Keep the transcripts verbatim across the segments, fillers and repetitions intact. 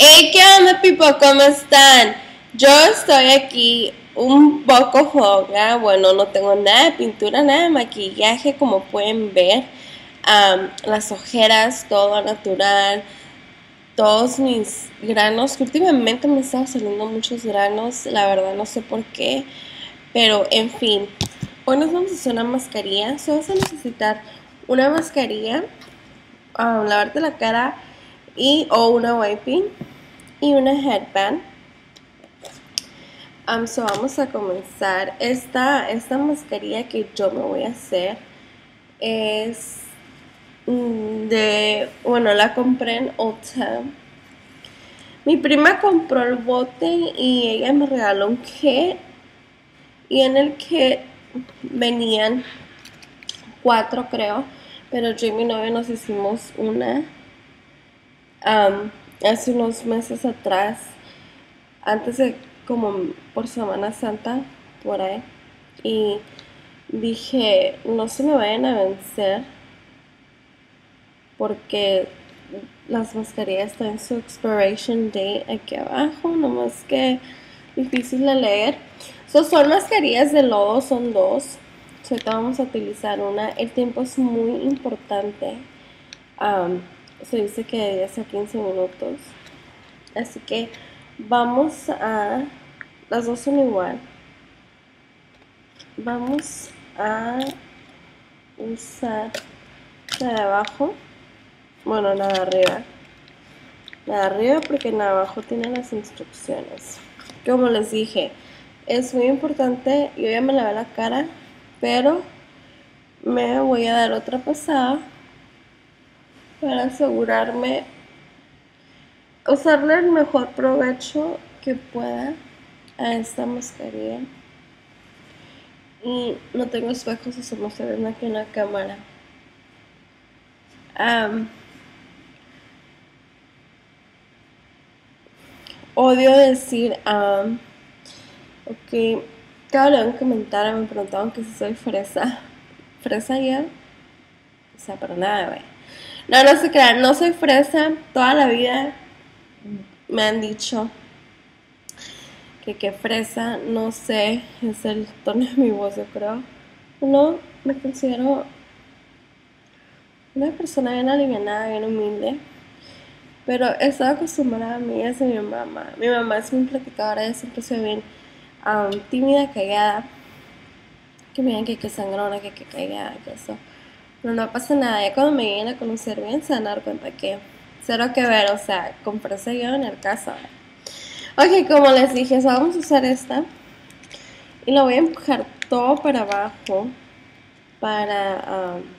Hey, ¿qué onda, Pipo? ¿Cómo están? Yo estoy aquí un poco floja. Bueno, no tengo nada de pintura, nada de maquillaje, como pueden ver. Am, las ojeras, todo natural. Todos mis granos, que últimamente me están saliendo muchos granos, la verdad no sé por qué. Pero, en fin, hoy nos vamos a hacer una mascarilla. Solo vas a necesitar una mascarilla, um, lavarte la cara y o una wiping y una headband. Um, so vamos a comenzar. Esta, esta mascarilla que yo me voy a hacer es mm, de, bueno, la compré en Ulta. Mi prima compró el bote y ella me regaló un kit. Y en el kit venían cuatro, creo. Pero yo y mi novio nos hicimos una um, hace unos meses atrás, antes de como por Semana Santa, por ahí. Y dije, no se me vayan a vencer porque las mascarillas están en su expiration date aquí abajo, nomás que difícil de leer. So, son mascarillas de lodo, son dos. So, ahorita vamos a utilizar una. El tiempo es muy importante. Um, se dice que de diez a quince minutos. Así que vamos a... Las dos son igual. Vamos a usar la de abajo. Bueno, la de arriba. La de arriba porque la de abajo tiene las instrucciones. Como les dije, es muy importante. Yo ya me lavé la cara, pero me voy a dar otra pasada para asegurarme usarle el mejor provecho que pueda a esta mascarilla. Y no tengo espejos, eso no se ven aquí en la cámara. Um, odio decir um, ok, acabo de un comentario, me preguntaban que si soy fresa. ¿Fresa ya? O sea, para nada, güey. No, no se crean, no soy fresa. Toda la vida me han dicho que que fresa, no sé, es el tono de mi voz, yo creo. No, me considero una persona bien alivianada, bien humilde. Pero he estado acostumbrada a mí, es de mi mamá. Mi mamá es muy platicadora, ella siempre se ve bien um, tímida, callada. Que me digan que que sangrona, que que callada, que eso. Pero no pasa nada, ya cuando me lleguen a conocer bien se van a dar cuenta que cero que ver, o sea, con fresa yo en el caso. Ok, como les dije, so vamos a usar esta. Y la voy a empujar todo para abajo. Para, um,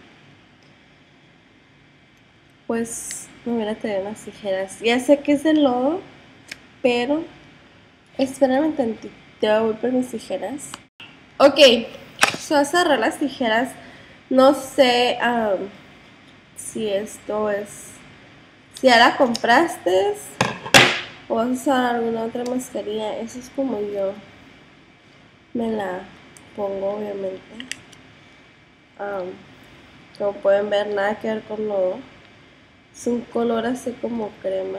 pues, me voy a tener unas tijeras. Ya sé que es de lodo, pero espérame tantito, voy por mis tijeras. Ok, so a cerrar las tijeras. No sé um, si esto es... Si ya la compraste o vas a usar alguna otra mascarilla. Eso es como yo me la pongo, obviamente. Um, como pueden ver, nada que ver con lodo. Es un color así como crema.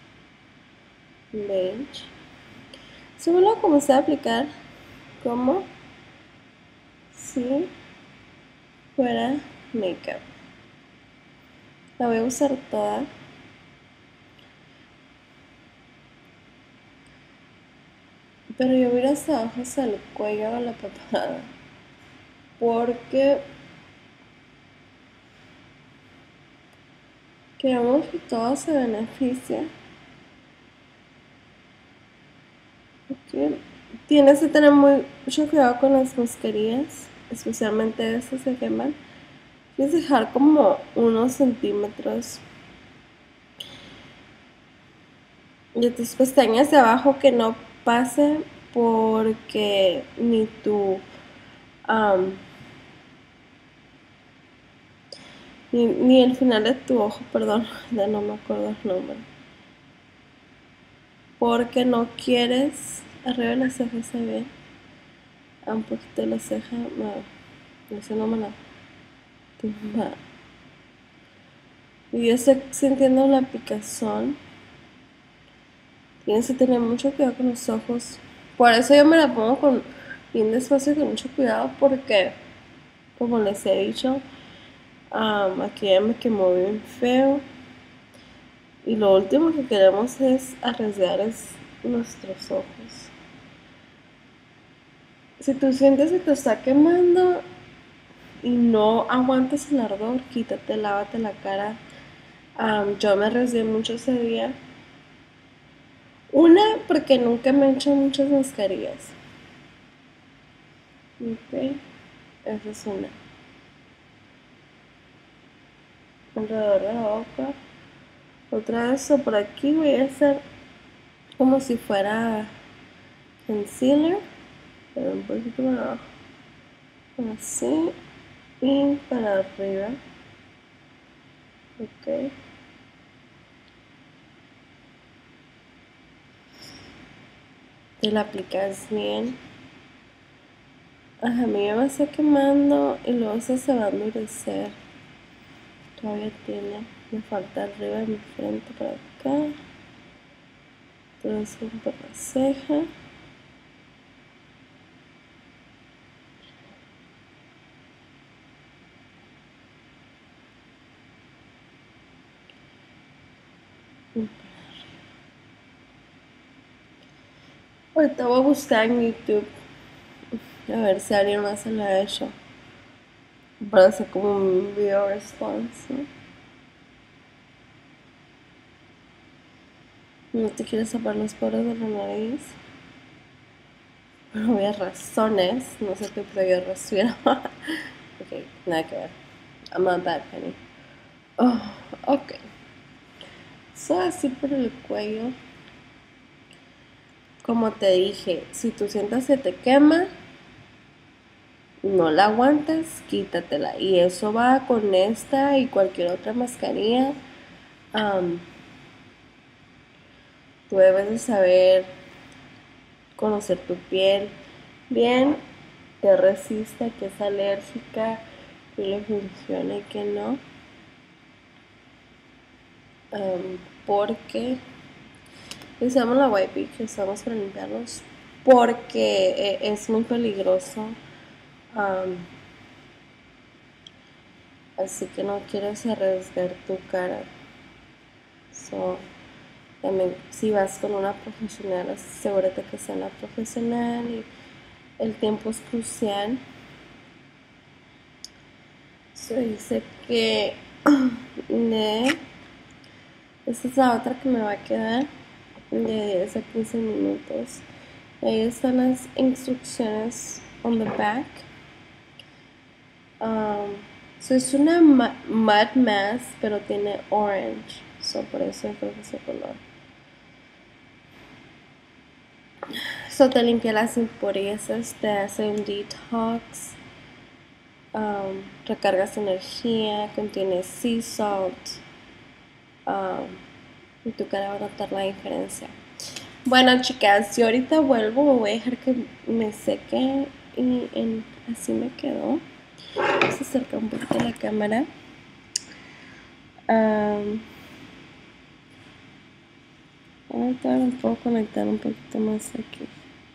Beige. So, me lo comencé a aplicar como si fuera makeup. La voy a usar toda. Pero yo voy a ir hasta abajo, hasta el cuello o la papada. Porque queremos que todo se beneficie. Okay. Tienes que tener muy, mucho cuidado con las mascarillas, especialmente estas que queman. Tienes que dejar como unos centímetros de tus pestañas de abajo que no pase porque ni tu um, ni, ni el final de tu ojo, perdón, ya no me acuerdo el nombre, porque no quieres arriba de la ceja se ve un poquito de la ceja, no, eso no me la tumba. Y yo estoy sintiendo la picazón Tienes que tener mucho cuidado con los ojos. Por eso yo me la pongo con bien despacio y con mucho cuidado porque, como les he dicho, um, aquí ya me quemó bien feo. Y lo último que queremos es arriesgar es nuestros ojos. Si tú sientes que te está quemando y no aguantas el ardor, quítate, lávate la cara. Um, yo me arriesgué mucho ese día. Una, porque nunca me he hecho muchas mascarillas. Ok, esa es una. Alrededor de la boca. Otra vez, o por aquí voy a hacer como si fuera concealer, pero un poquito para abajo. Así y para arriba. Ok. Te la aplicas bien. Ajá, a mí ya me está quemando y luego se, se va a endurecer. Todavía tiene, me falta arriba de mi frente para acá. Entonces por la ceja. Ahorita voy a buscar en YouTube a ver si alguien más se lo ha hecho para hacer como un video response, ¿no? ¿No te quieres tapar los poros de la nariz? Por obvias razones, no sé qué te yo refiero. Ok, nada que ver. I'm not that penny. Oh, ok. So así por el cuello. Como te dije, si tú sientas que te quema, no la aguantas, quítatela. Y eso va con esta y cualquier otra mascarilla. Um, tú debes de saber conocer tu piel bien, que resista, que es alérgica, que le funciona y que no. Um, porque usamos la wipe que usamos para limpiarlos porque es muy peligroso. Um, así que no quieres arriesgar tu cara. So, también si vas con una profesional, asegúrate que sea una profesional y el tiempo es crucial. So, dice que de, esta es la otra que me va a quedar de diez a quince minutos. Ahí están las instrucciones on the back. Um, so es una mud mask, pero tiene orange. So por eso creo que ese color. So te limpia las impurezas, te hace un detox, um, recargas energía, contiene sea salt. Um, y tu cara va a notar la diferencia. Bueno, chicas, yo ahorita vuelvo, me voy a dejar que me seque y en, así me quedó. Vamos a acercar un poquito la cámara. Um, ahorita me puedo conectar un poquito más aquí.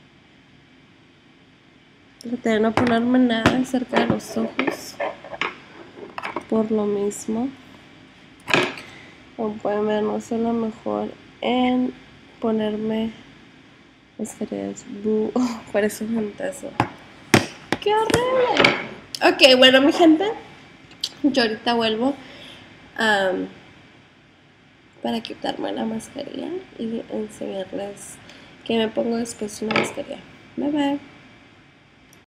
Traté de no ponerme nada cerca de los ojos por lo mismo. Como pueden ver, no sé lo mejor en ponerme mascarillas. Oh, parece un fantasma. ¡Qué horrible! Ok, bueno, mi gente, yo ahorita vuelvo um, para quitarme la mascarilla y enseñarles que me pongo después una mascarilla. Bye bye.